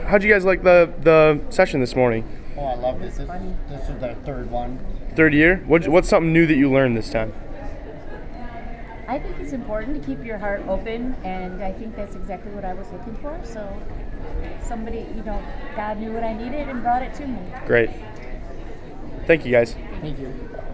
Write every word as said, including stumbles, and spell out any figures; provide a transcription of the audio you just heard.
how'd you guys like the the session this morning? Oh, I love this. This, this was our third one. Third year. What what's something new that you learned this time? I think it's important to keep your heart open, and I think that's exactly what I was looking for. So somebody, you know, God knew what I needed and brought it to me. Great. Thank you, guys. Thank you.